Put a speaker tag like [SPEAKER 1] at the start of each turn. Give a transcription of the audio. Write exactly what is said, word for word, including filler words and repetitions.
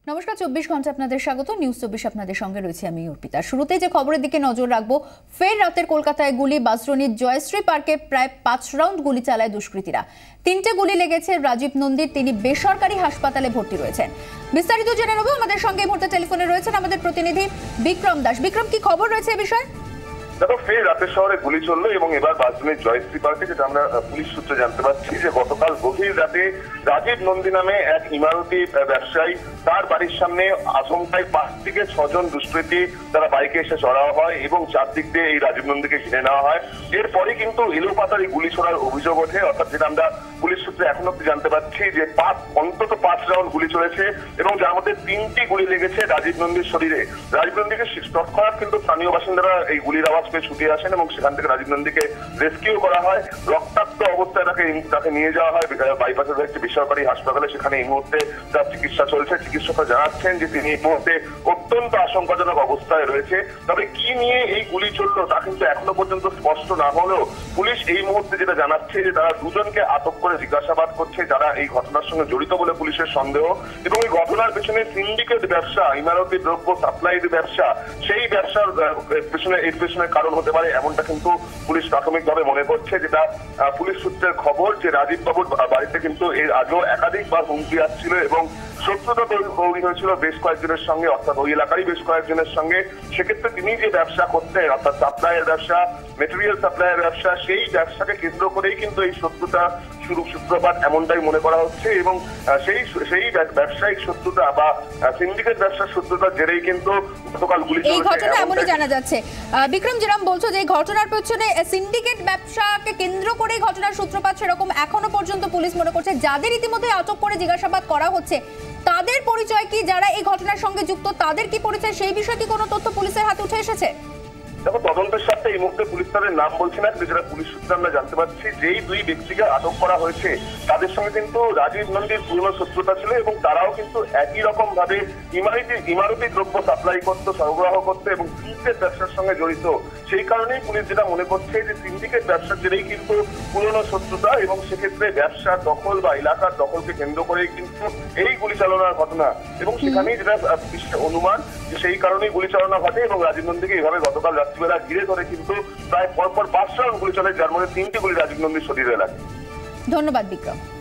[SPEAKER 1] নমস্কার, চব্বিশ ঘন্টা আপনাদের স্বাগত। নিউজ চব্বিশ আপনাদের সঙ্গে রয়েছে আমি অর্পিতা। শুরুতে যে খবরের দিকে নজর রাখবো, ফের রাতের কলকাতায় গুলি। বাসরণীর জয়শ্রী পার্কে প্রায় পাঁচ রাউন্ড গুলি চালায় দুষ্কৃতীরা। তিনটে গুলি লেগেছে রাজীব নন্দীর, তিনি বেসরকারি হাসপাতালে ভর্তি রয়েছেন। বিস্তারিত জেনে নেব। আমাদের সঙ্গে এই মুহূর্তে টেলিফোনে রয়েছেন আমাদের প্রতিনিধি বিক্রম দাস। বিক্রম, কি খবর রয়েছে এ বিষয়ে?
[SPEAKER 2] দেখো, ফের রাতের শহরে গুলি চললো এবং এবার বাসরণীর জয়শ্রী পার্কে, যেটা আমরা পুলিশ সূত্রে জানতে পারছি যে গতকাল গভীর রাতে রাজীব নন্দী নামে এক ইমারতি ব্যবসায়ী, তার বাড়ির সামনে আচমকায় পাঁচ থেকে ছজন দুষ্কৃতী তারা বাইকে এসে চড়াও হয় এবং চারদিক দিয়ে এই রাজীব নন্দীকে ঘিরে নেওয়া হয়। এরপরে কিন্তু এলোপাতাড়ি গুলি ছোড়ার অভিযোগ ওঠে, অর্থাৎ যেটা আমরা পুলিশ সূত্রে এখন অব্দি জানতে পারছি যে পাঁচ অন্তত পাঁচ রাউন্ড গুলি চলেছে এবং যার মধ্যে তিনটি গুলি লেগেছে রাজীব নন্দীর শরীরে। রাজীব নন্দীকে তৎক্ষণাৎ কিন্তু স্থানীয় বাসিন্দারা এই গুলির আওয়াজ পেয়ে ছুটে আসেন এবং সেখান থেকে রাজীব নন্দীকে রেস্কিউ করা হয়। রক্তাক্ত অবস্থায় তাকে তাকে নিয়ে যাওয়া হয় বাইপাসের একটি বেসরকারি হাসপাতালে। সেখানে এই মুহূর্তে তার চিকিৎসা চলছে। চিকিৎসকরা জানাচ্ছেন যে তিনি এই মুহূর্তে অত্যন্ত আশঙ্কাজনক অবস্থায় রয়েছে। তবে কি নিয়ে এই গুলি চললো তা কিন্তু এখনো পর্যন্ত স্পষ্ট না হলেও পুলিশ এই মুহূর্তে যেটা জানাচ্ছে যে তারা দুজনকে আটক করে জিজ্ঞাসাবাদ করছে, যারা এই ঘটনার সঙ্গে জড়িত বলে পুলিশের সন্দেহ। এবং এই ঘটনার পেছনে সিন্ডিকেট ব্যবসা, ইমারতি দ্রব্য সাপ্লাইয়ের ব্যবসা, সেই ব্যবসার পেছনে এর পেছনে কারণ হতে পারে এমনটা কিন্তু পুলিশ প্রাথমিকভাবে মনে করছে। যেটা পুলিশ সূত্রের খবর যে রাজীব বাবুর বাড়িতে কিন্তু এর আগেও একাধিকবার হুমকি আসছিল এবং শত্রুতা তৈরি হয়েছিল বেশ কয়েকজনের সঙ্গে, অর্থাৎ ওই এলাকারই বেশ কয়েকজনের সঙ্গে। সেক্ষেত্রে তিনি যে ব্যবসা করতেন, অর্থাৎ সাপ্লাইয়ের ব্যবসা, মেটেরিয়াল সাপ্লাইয়ের ব্যবসা, সেই ব্যবসাকে কেন্দ্র করেই কিন্তু এই শত্রুতা শুরু সূত্রপাত এমনটাই মনে করা হচ্ছে। এবং সেই সেই ব্যবসায়িক শত্রুতা বা সিন্ডিকেট ব্যবসার শত্রুতার জেরেই কিন্তু গতকাল গুলি
[SPEAKER 1] এই ঘটনা এমনই জানা যাচ্ছে। বিক্রম, যেরকম বলছো যে এই ঘটনার পেছনে সিন্ডিকেট ব্যবসাকে কেন্দ্র করে ঘটনার সূত্রপাত, সেরকম এখনো পর্যন্ত পুলিশ মনে করছে। যাদের ইতিমধ্যে আটক করে জিজ্ঞাসাবাদ করা হচ্ছে তাদের পরিচয় কি, যারা এই ঘটনার সঙ্গে যুক্ত তাদের কি পরিচয়, সেই বিষয়ে কি কোনো তথ্য পুলিশের হাতে উঠে এসেছে?
[SPEAKER 2] দেখো, তদন্তের সাথে এই মুহূর্তে পুলিশ তাদের নাম বলছে না, কিন্তু যেটা পুলিশ সূত্রে আমরা জানতে পারছি যেই দুই ব্যক্তিকে আটক করা হয়েছে তাদের সঙ্গে কিন্তু রাজীব নন্দীর পুরনো শত্রুতা ছিল এবং তারাও কিন্তু একই রকম ভাবে ইমারতি ইমারতি দ্রব্য সাপ্লাই করতো, সরবরাহ করতো এবং সিন্ডিকেট ব্যবসার সঙ্গে জড়িত। সেই কারণেই পুলিশ যেটা মনে করছে যে সিন্ডিকেট ব্যবসার জেরেই কিন্তু পুরনো শত্রুতা এবং সেক্ষেত্রে ব্যবসার দখল বা এলাকার দখলকে কেন্দ্র করেই কিন্তু এই গুলি চালনার ঘটনা। এবং সেখানেই যেটা পুলিশের অনুমান যে সেই কারণেই গুলি চালনা ঘটে এবং রাজীব নন্দীকে এইভাবে গতকাল রাত্রিবেলা ঘিরে ধরে কিন্তু প্রায় পরপর পাঁচ রাউন্ড গুলি চলে, যার মধ্যে তিনটি গুলি রাজীব নন্দীর শরীরে লাগে।
[SPEAKER 1] ধন্যবাদ বিক্রম।